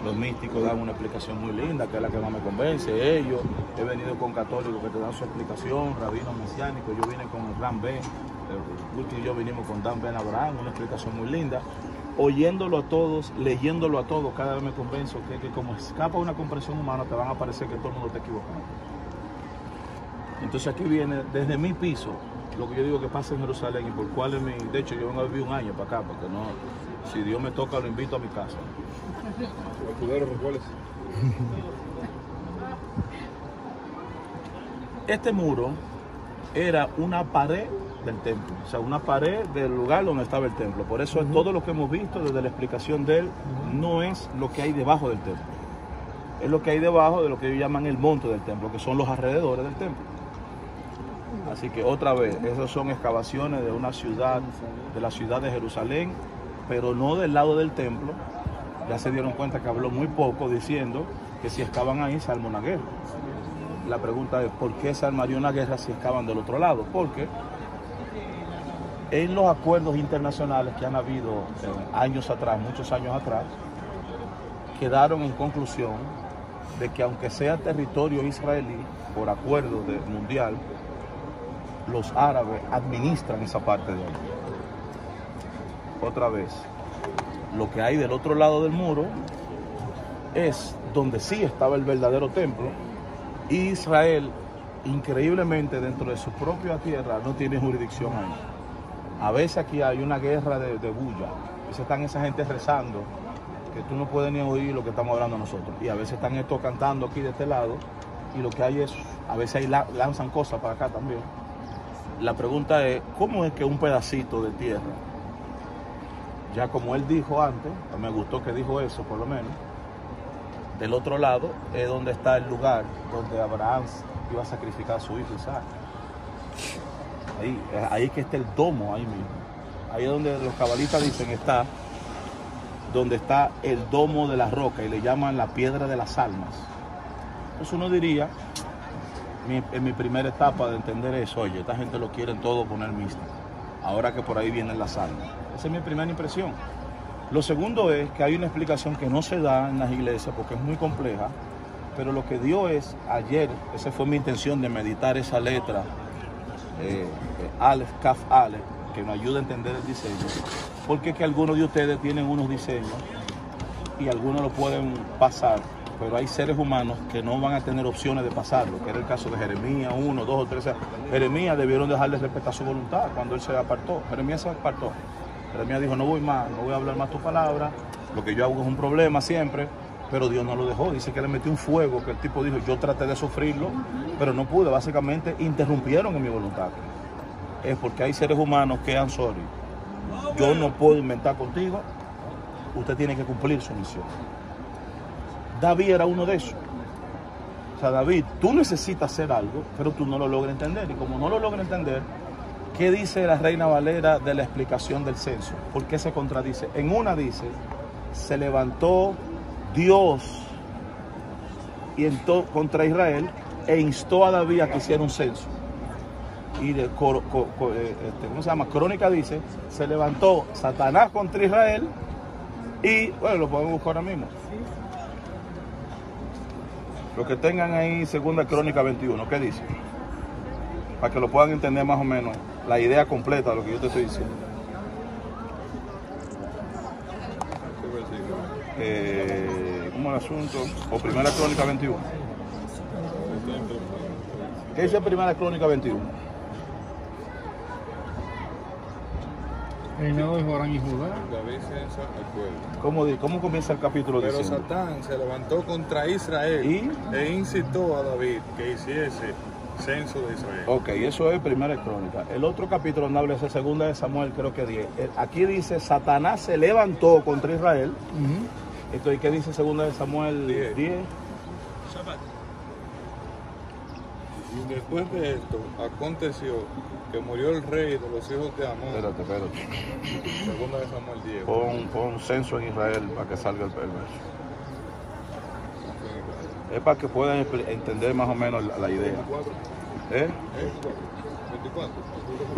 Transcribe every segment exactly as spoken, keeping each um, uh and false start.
Los místicos dan una explicación muy linda, que es la que más me convence. Ellos, he venido con católicos que te dan su explicación, rabinos mesiánicos. Yo vine con el Gran Ben, Guti y yo vinimos con Dan Ben Abraham, una explicación muy linda. Oyéndolo a todos, leyéndolo a todos, cada vez me convenzo que, que como escapa una comprensión humana, te van a parecer que todo el mundo está equivocado. Entonces aquí viene, desde mi piso, lo que yo digo que pasa en Jerusalén y por cuál es mi... De hecho, yo vengo a vivir un año para acá, porque no... Si Dios me toca, lo invito a mi casa. Este muro era una pared del templo, o sea, una pared del lugar donde estaba el templo. Por eso uh-huh. todo lo que hemos visto desde la explicación de él uh-huh. no es lo que hay debajo del templo. Es lo que hay debajo de lo que ellos llaman el monte del templo, que son los alrededores del templo. Así que otra vez, esas son excavaciones de una ciudad, de la ciudad de Jerusalén, pero no del lado del templo. Ya se dieron cuenta que habló muy poco diciendo que si excavan ahí se arma una guerra. La pregunta es, ¿por qué se armaría una guerra si excavan del otro lado? Porque en los acuerdos internacionales que han habido eh, años atrás, muchos años atrás, quedaron en conclusión de que aunque sea territorio israelí, por acuerdo de, mundial, los árabes administran esa parte de ahí. Otra vez, lo que hay del otro lado del muro es donde sí estaba el verdadero templo. Israel, increíblemente, dentro de su propia tierra, no tiene jurisdicción ahí. A veces aquí hay una guerra de, de bulla. A veces están esa gente rezando, que tú no puedes ni oír lo que estamos hablando nosotros. Y a veces están estos cantando aquí de este lado, y lo que hay es, a veces ahí la, lanzan cosas para acá también. La pregunta es, ¿cómo es que un pedacito de tierra, ya como él dijo antes, me gustó que dijo eso por lo menos, del otro lado es donde está el lugar donde Abraham iba a sacrificar a su hijo Isaac? Ahí, ahí es que está el domo, ahí mismo. Ahí es donde los cabalistas dicen está, donde está el domo de la roca, y le llaman la piedra de las almas. Entonces uno diría, mi, en mi primera etapa de entender eso, oye, esta gente lo quieren todo poner místico, ahora que por ahí vienen las almas. Esa es mi primera impresión. Lo segundo es que hay una explicación que no se da en las iglesias porque es muy compleja, pero lo que dio es, ayer, esa fue mi intención de meditar esa letra, eh, eh, Aleph, Kaf, Aleph, que nos ayuda a entender el diseño, porque es que algunos de ustedes tienen unos diseños y algunos lo pueden pasar, pero hay seres humanos que no van a tener opciones de pasarlo, que era el caso de Jeremías, uno, dos o tres. Jeremías debieron dejarle respetar su voluntad cuando él se apartó. Jeremías se apartó. Jeremías dijo, no voy más, no voy a hablar más tu palabra, lo que yo hago es un problema siempre, pero Dios no lo dejó. Dice que le metió un fuego, que el tipo dijo, yo traté de sufrirlo, pero no pude. Básicamente interrumpieron en mi voluntad. Es porque hay seres humanos que, I'm sorry, yo no puedo inventar contigo, usted tiene que cumplir su misión. David era uno de esos. O sea, David, tú necesitas hacer algo, pero tú no lo logras entender. Y como no lo logras entender, ¿qué dice la Reina Valera de la explicación del censo? ¿Por qué se contradice? En una dice, se levantó Dios y entró contra Israel e instó a David a que hiciera un censo. Y de, co, co, co, este, ¿cómo se llama? Crónica dice, se levantó Satanás contra Israel y, bueno, lo podemos buscar ahora mismo. Lo que tengan ahí, segunda Crónica veintiuno, ¿qué dice? Para que lo puedan entender más o menos, la idea completa de lo que yo te estoy diciendo. Eh, ¿Cómo es el asunto? O primera Crónica veintiuno. ¿Qué dice primera Crónica veintiuno? Reinado de Joram y Judá. David censa al pueblo. ¿Cómo, ¿Cómo comienza el capítulo Pero diciendo? Satán se levantó contra Israel ¿Y? e incitó a David que hiciese censo de Israel. Ok, eso es primera Crónica. El otro capítulo donde habla es el segunda de Samuel, creo que diez. Aquí dice, Satanás se levantó contra Israel. Uh-huh. Entonces, ¿qué dice segunda de Samuel diez? diez? Y después de esto, aconteció que murió el rey de los hijos de Amón. Espérate, espérate. Segunda de Samuel diez. Pon, pon censo en Israel para que salga el verso. Es para que puedan entender más o menos la, la idea. ¿Eh? veinticuatro.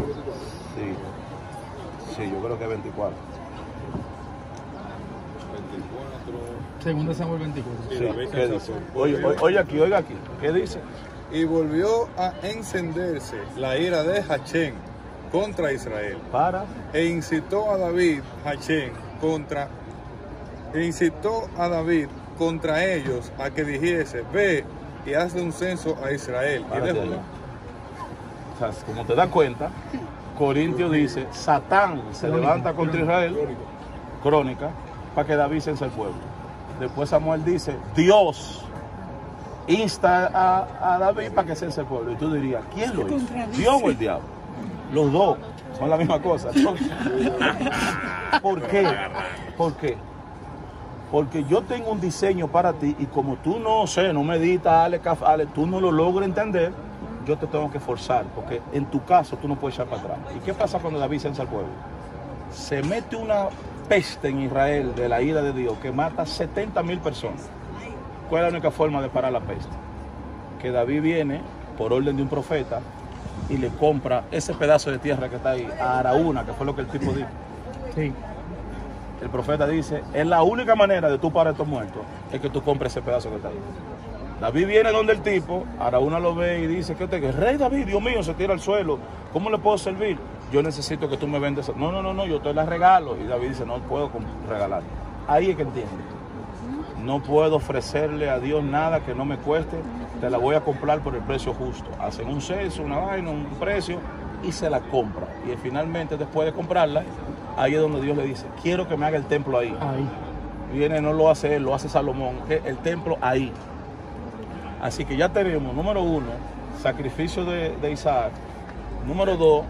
Sí. Sí, yo creo que es veinticuatro. veinticuatro. Segundo Samuel veinticuatro. Sí, Sí, David ¿qué se dice? sacó. Oye, oye, oye aquí, oiga aquí. ¿Qué dice? Y volvió a encenderse la ira de Hachén contra Israel. Para. E incitó a David, Hachén, contra, e incitó a David contra ellos a que dijese, ve y hazle un censo a Israel. Y Párate de ahí. Judá. O sea, como te das cuenta, Corintios dice, Satán se levanta contra Israel, crónica, para que David cense al pueblo. Después Samuel dice, Dios insta a, a David para que cense al pueblo. Y tú dirías, ¿quién lo hizo? ¿Dios o el diablo? Los dos son la misma cosa. ¿Por qué? ¿Por qué? Porque yo tengo un diseño para ti y como tú no sé, no meditas, ale, caf- ale, tú no lo logras entender, yo te tengo que forzar, porque en tu caso tú no puedes echar para atrás. ¿Y qué pasa cuando David censa al pueblo? Se mete una peste en Israel de la ira de Dios que mata setenta mil personas. ¿Cuál es la única forma de parar la peste? Que David viene por orden de un profeta y le compra ese pedazo de tierra que está ahí a Araúna, que fue lo que el tipo dijo. Sí. El profeta dice, es la única manera de tú parar estos muertos, es que tú compres ese pedazo que está ahí. David viene donde el tipo, Araúna lo ve y dice, ¿qué te Rey David, Dios mío, se tira al suelo, ¿cómo le puedo servir? Yo necesito que tú me vendes. No, no, no, no, yo te la regalo. Y David dice, no puedo regalar. Ahí es que entiende. No puedo ofrecerle a Dios nada que no me cueste, te la voy a comprar por el precio justo. Hacen un censo, una vaina, un precio y se la compra. Y finalmente, después de comprarla, ahí es donde Dios le dice, quiero que me haga el templo ahí. Ahí. Viene, no lo hace él, lo hace Salomón, que el templo ahí. Así que ya tenemos, número uno, sacrificio de, de Isaac. Número dos,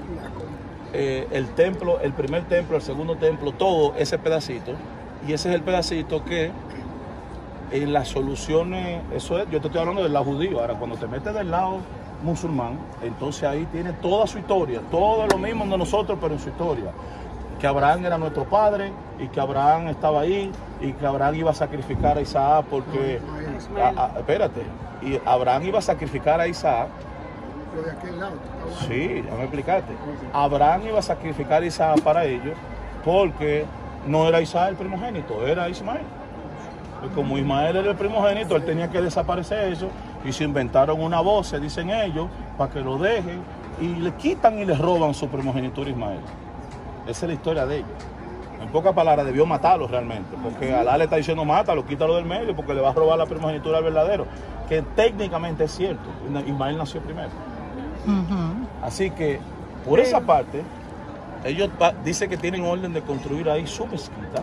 eh, el templo, el primer templo, el segundo templo, todo ese pedacito. Y ese es el pedacito que en las soluciones, eso es, yo te estoy hablando del lado judío. Ahora, cuando te metes del lado musulmán, entonces ahí tiene toda su historia, todo lo mismo de nosotros, pero en su historia. Que Abraham era nuestro padre y que Abraham estaba ahí y que Abraham iba a sacrificar a Isaac porque, a, a, espérate, y Abraham iba a sacrificar a Isaac. De aquel lado. Sí, déjame explicarte. Abraham iba a sacrificar a Isaac para ellos porque no era Isaac el primogénito, era Ismael. Y como Ismael era el primogénito, él tenía que desaparecer eso y se inventaron una voz, se dicen ellos, para que lo dejen y le quitan y le roban su primogenitura a Ismael. Esa es la historia de ellos. En pocas palabras, debió matarlo realmente, porque Alá le está diciendo mátalo, quítalo del medio, porque le va a robar la primogenitura al verdadero, que técnicamente es cierto, Ismael nació primero. Uh-huh. Así que, por esa parte, ellos dicen que tienen orden de construir ahí su mezquita,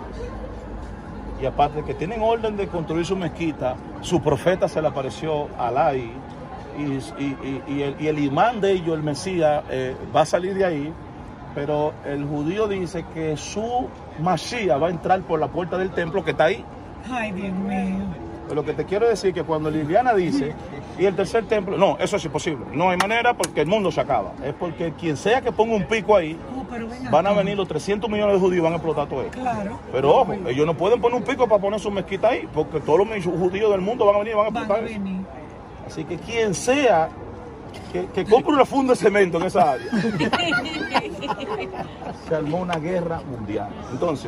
y aparte de que tienen orden de construir su mezquita, su profeta se le apareció a Alá y, y, y, y, el, y el imán de ellos, el Mesías, eh, va a salir de ahí. Pero el judío dice que su Mashiach va a entrar por la puerta del templo que está ahí. Ay, Dios mío. Pero lo que te quiero decir es que cuando Liliana dice, y el tercer templo, no, eso es imposible. No hay manera porque el mundo se acaba. Es porque quien sea que ponga un pico ahí, Oh, pero ven van a acá. venir los trescientos millones de judíos y van a explotar todo esto. Claro. Pero ojo, ellos no pueden poner un pico para poner su mezquita ahí, porque todos los judíos del mundo van a venir y van a Van a explotar eso. venir. Así que quien sea que, que compre una funda de cemento en esa área, se armó una guerra mundial. Entonces,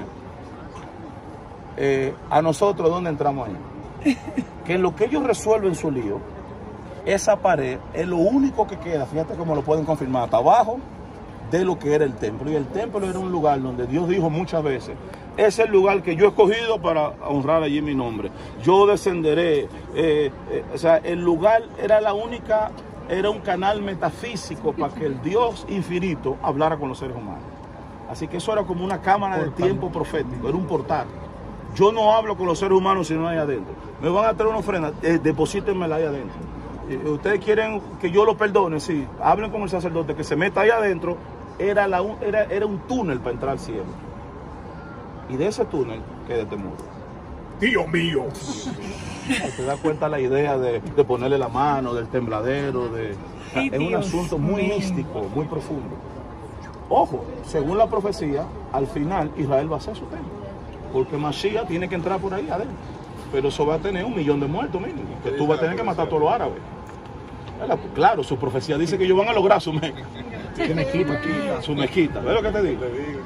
eh, a nosotros, ¿dónde entramos ahí? Que en lo que ellos resuelven su lío, esa pared es lo único que queda, fíjate cómo lo pueden confirmar, hasta abajo de lo que era el templo. Y el templo era un lugar donde Dios dijo muchas veces, es el lugar que yo he escogido para honrar allí mi nombre. Yo descenderé. Eh, eh, o sea, el lugar era la única, era un canal metafísico para que el Dios infinito hablara con los seres humanos. Así que eso era como una cámara de tiempo profético, era un portal. Yo no hablo con los seres humanos si no hay adentro. Me van a traer una ofrenda, eh, deposítenmela ahí adentro. Eh, ustedes quieren que yo lo perdone, sí, hablen con el sacerdote que se meta ahí adentro. Era, la, era, era un túnel para entrar al cielo. Y de ese túnel queda este muro. Dios mío. Te das cuenta la idea de, de ponerle la mano, del tembladero, de, Ay, es un Dios asunto muy mío. místico, muy profundo. Ojo, según la profecía, al final Israel va a hacer su templo, porque Mashiach tiene que entrar por ahí adentro. Pero eso va a tener un millón de muertos mínimo, que tú vas a tener que matar a todos los árabes. Claro, su profecía dice que ellos van a lograr su, me, Su mezquita aquí. su mezquita. ¿Ves lo que te digo?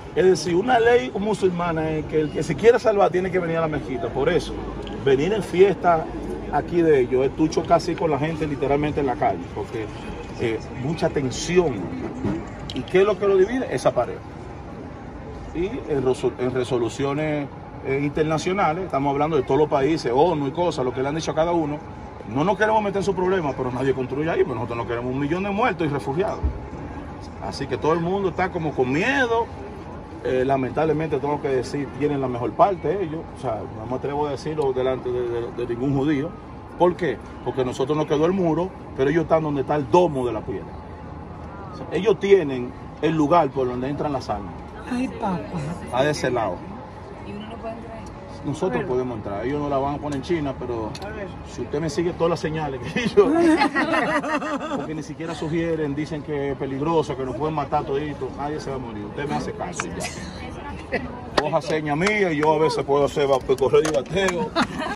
Es decir, una ley musulmana es que el que se quiera salvar tiene que venir a la mezquita. Por eso, venir en fiesta aquí de ellos es tú casi con la gente literalmente en la calle, porque eh, mucha tensión. ¿Y qué es lo que lo divide? Esa pared. Y en, resol en resoluciones eh, internacionales, estamos hablando de todos los países, ONU y cosas, lo que le han dicho a cada uno, no nos queremos meter en su problema, pero nadie construye ahí, pues nosotros no queremos un millón de muertos y refugiados. Así que todo el mundo está como con miedo. Eh, lamentablemente tengo que decir, tienen la mejor parte ellos, o sea, no me atrevo a decirlo delante de, de, de ningún judío. ¿Por qué? Porque nosotros nos quedó el muro, pero ellos están donde está el domo de la piedra. O sea, ellos tienen el lugar por donde entran las almas. Ay, papá. A de ese lado. ¿Y uno no puede entrar ahí? Nosotros podemos entrar, ellos no la van a poner en China, pero si usted me sigue todas las señales que ellos, porque ni siquiera sugieren, dicen que es peligroso, que nos pueden matar toditos, nadie se va a morir, usted me hace caso y ya. Coja seña mía y yo a veces puedo hacer correr y bateo.